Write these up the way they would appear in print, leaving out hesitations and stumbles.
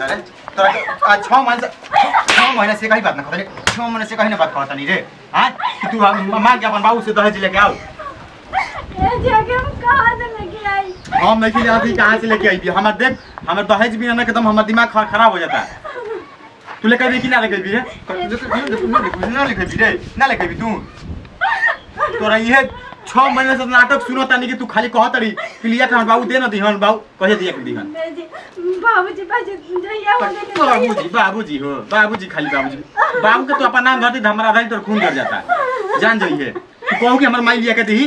कहता रे तोरा आज 6 महीने से कहीं बात ना कहता रे 6 महीने से कहीं ना बात कहता नहीं रे हां कि तू मांग के अपन बाबू से दहेज लेके आओ ए जाके हम कहां से लेके आई हम नहीं ले आती कहां से लेके आई थी हमार देख हमार दहेज बिना ना एकदम हमार दिमाग खराब हो जाता है तू लेके भी कि ना लेके भी रे ना लेके भी रे ना लेके भी तू तोरा ये 6 महीने से नाटक सुनता नहीं कि तू खाली कहत रही कि लिया के बाबू दे ना दिहन बाबू कहे दिया के दिहन बाबूजी पास जइया बाबूजी हो बाबूजी खाली बाबूजी बाबू के तो अपन नाम धरती हमरा आधा तोर खून गिर जाता जान जाइए तू कहू कि हमर माई लिया के दी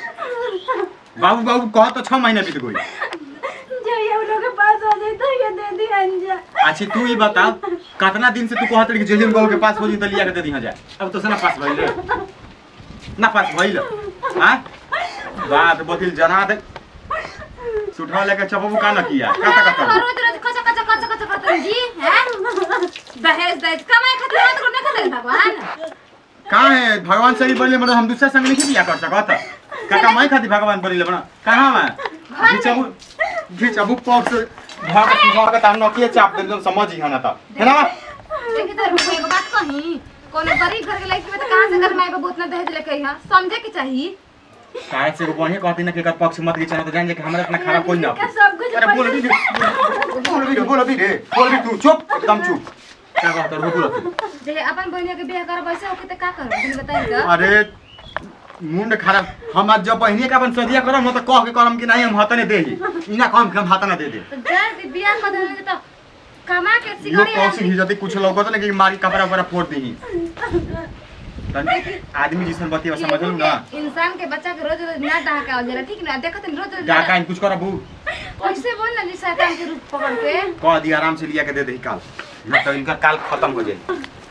बाबू कह तो 6 महीने बीत गई जइया उन लोग के पास हो जाए तो ये दे दी अंजा अच्छा तू ही बता कितना दिन से तू कहत रही कि जइया बाबू के पास हो जी तो लिया के दे दी जा अब तो से ना पास भइल ना पास भइल हां बात बतिल जना दे सुठा लेके चपबू का न किया का रोज रोज कच करते जी हैं दहेज कमाई खातिर मत करने खातिर भगवान कहां है भगवान सही बोले मतलब हम दूसरा संग नहीं बिया कर सकत का कमाई खातिर भगवान बोले बना कहां है घिचबू पॉक्स भाग का न के चाप दे समझ ही ना था है ना देखि तो एक बात कही कोनो गरीब घर के लड़की में तो कहां से घर में बाबू उतना दहेज लेके आई हां समझे के चाहिए काहे से को बढ़िया कहती ना कि एकर पक्ष मत घिचना तो जान जे कि हमरा इतना खराब कोई ना सब कुछ अरे बोल भी तू चुप एकदम चुप क्या कहत रो बोल जे अपन बहनिया के बियाह करब वैसे ओके त का करब तनी बताई का अरे मुंड खराब हम आज जब बहनिया के अपन सदिया करम न तो कह के करम कि नहीं हम हाथ ने देही इना काम हम हाथ ना दे दे तो जा बियाह कर दे तो कमा के यो सिगड़ी कौसी ही जदी कुछ लोग तो कि मारी कपड़ा वगैरह फोड़ देही आदमी जिसन बतिया समझ लो ना इंसान के बच्चा के रोज रोज ना डहाका हो जाला ठीक ना देखत रोज रोज डाका कुछ करबू कैसे बोल ना जी शैतान के रूप पकड़ के कह दिया आराम से लिया के दे दे काल ना तो इनका काल खत्म हो जाए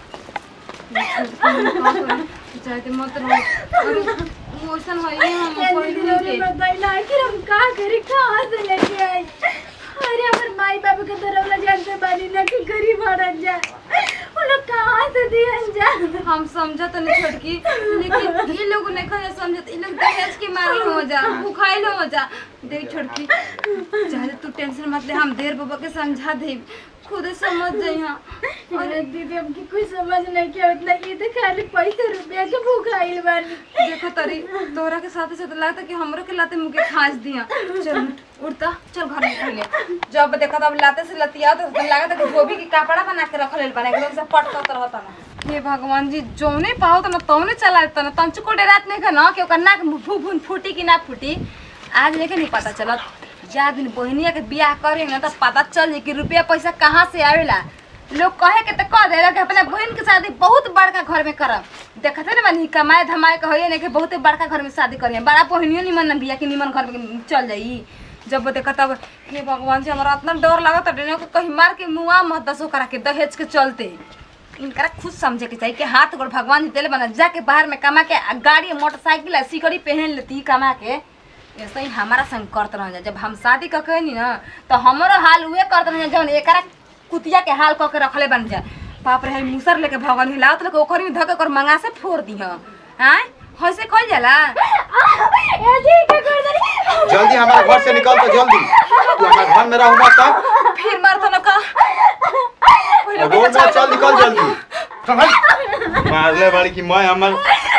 चाहते मत रहो मोशन है हम कोई नहीं बताई ना कि हम का करी कहां से लेके आई अरे अगर माई बाबू के तरफ ला जानते बानी ना कि गरीब औरत जा वो लोग कहां से दियन जा हम समझत नहीं छोटकी लेकिन ये लोग नहीं खा समझत ये लोग दहेज के मारे हो जा भूखाइल हो जा देख छोटकी चाहे तू टेंशन मत ले हम देर बाबा के समझा दे खुद समझ जाई हां अरे दीदी हमकी कुछ समझ नहीं क्या उतना ये तो खाली पैसे रुपया के भूखाइल बानी देखो तरी तोरा के साथ साथ लगता कि हमरो के लाते मुके खास दिया चल उठता चल घर में पहले जब देखा तब लाते से लतिया तो लागत कि धोबी की कपड़ा बना के रख लेल बना एकदम से पटकत रहता ना हे भगवान जी जोने पाओ त न तौने चला देता न तंचको डेरात नहीं का ना कि ओकर नाक फूफून फूटी कि ना फूटी आज लेके नहीं पता चलत जा दिन बहनिया के बियाह करे ना तो पता चल जाए कि रुपया पैसा कहाँ से आवेला लोग कहे के तो कह देला कि अपने बहन के शादी बहुत बड़का घर में करब देखते ना बनी कमाए धमाए के होइए नहीं कि बहुत बड़का घर में शादी करिए बड़ा बहनियो निमन बिया कि निमन घर में चल जाई जब देखा तब हे भगवान जी हमारा इतना डर लागत है कहीं मार के मुआ मत दसो करा के दहेज के चलते इनका खुद समझे के चाहिए कि हाथ गोड़ भगवान जी दिले बना जाके बाहर में कमा के गाड़ी मोटरसाइकिल सिकड़ी पहन लेती कमा के ऐसे ही हमारा संग करते रह जब हम शादी क के नी ना तो हमारो हाल उहे करते रह जौन एकरा कुतिया के हाल क के रखले बन जा बाप रे मूसर लेके भगवान हिलावत लेके ओखरी में धके कर मंगा से फोड़ दी हां हैं हइसे कइल जाला ए जी के कर दरी जल्दी हमारे घर से निकल तो जल्दी तू हमारे घर में रहू मत तब फिर मार तो न का रोड में चल निकल जल्दी चल मार ले बाड़ी की मैं हमर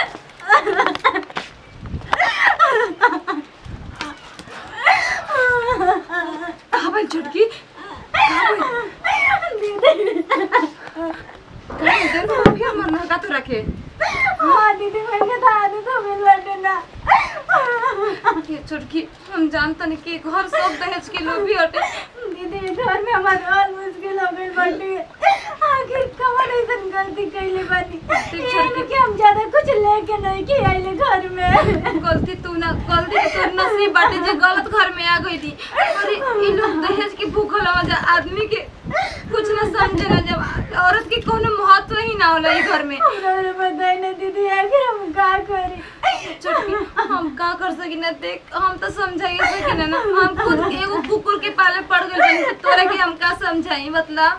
काबल छुटकी फिर मरना का तो रखे हां दीदी मैंने था आदि तो मिल बैठे ना ये छुटकी हम जानता नहीं कि घर सब दहेज के लोभी हटे दीदी घर में हमारा हाल मुश्किल हो गई बाटी आखिर कमर ऐसा गलती कैले बानी कि हम ज्यादा कुछ लेके नहीं के आइले घर में गलती तू नसीब बाटे जे गलत घर में आ गई थी अरे ये लोग दहेज की भूखल हो जा आदमी के कुछ ना समझे ना जब औरत की कोनो महत्व ही ना होला ई घर में हमरा बताई ना दीदी आखिर हम का करी छुटकी हम का कर सकी ना देख हम तो समझाई सकी ना हम खुद एगो कुकुर के पाले पड़ गइल तोरा के हम का समझाई मतलब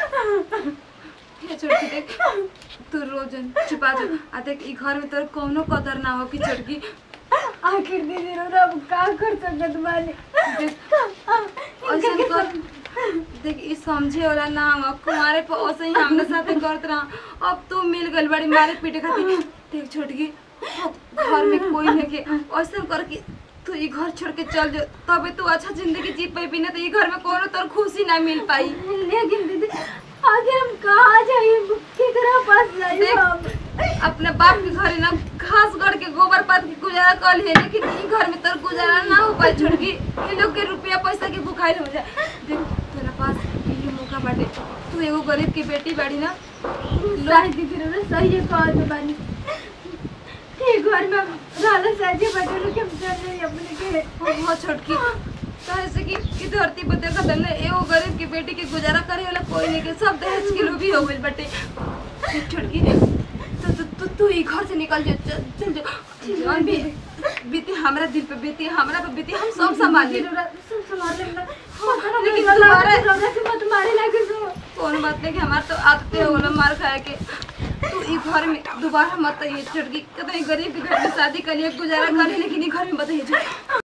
ये छुटकी देख तू रोजन छुपा जा आ देख ई घर में तोर कोनो कदर ना हो कि छुटकी आखिर दीदी रो अब का कर सकत बानी ऐसे कर देख ई समझे वाला ना हम कुमारे पे ओसे ही हमरे साथे करत रहा। अब तू मिल गइल बड़ी मारे पीटे खातिर। देख छोटकी घर में कोई नहीं के ऐसा कर कि तू ई घर छोड़ के चल जा, तबे तू अच्छा जिंदगी जी पाई। बिना तो ई घर में कोनो तोर खुशी ना मिल पाई। लेकिन दीदी आगे हम कहाँ जाइए, केकरा पास जाइए हम? अपने बाप के घर ना घास गड़ के गोबर पात के गुजारा कर ले, लेकिन ई घर में तोर गुजारा ना हो पाई छोटकी। ये लोग के रुपया पैसा के भुखाइल हो जाए। देख तेरा पास ये मौका बाटे, तू एगो गरीब की बेटी बाड़ी ना। सही दीदी रे, सही है कहा तो बानी के घर में रहला साजे बटल के हम चल रहे अपने के। बहुत छोटकी काहे से कि धरती पर देखा तने एगो गरीब की बेटी के गुजारा करे वाला कोई नहीं के, सब दहेज के लोभी हो गइल बाटे। छोटकी तू ई घर से निकल जा, चल जा। जान भी बीती हमरा दिल पे बीती, हमरा पे बीती, हम सब संभाल ले। सब संभाल लेना लेकिन तुम्हारे लगा के मत मारे लागे तो कौन बात नहीं कि हमार तो आदत हो गला मार खाए के। तू ई घर में दोबारा मत आइए छोटकी। कतई गरीब के घर में शादी करिए गुजारा करिए, लेकिन ई घर में मत आइए।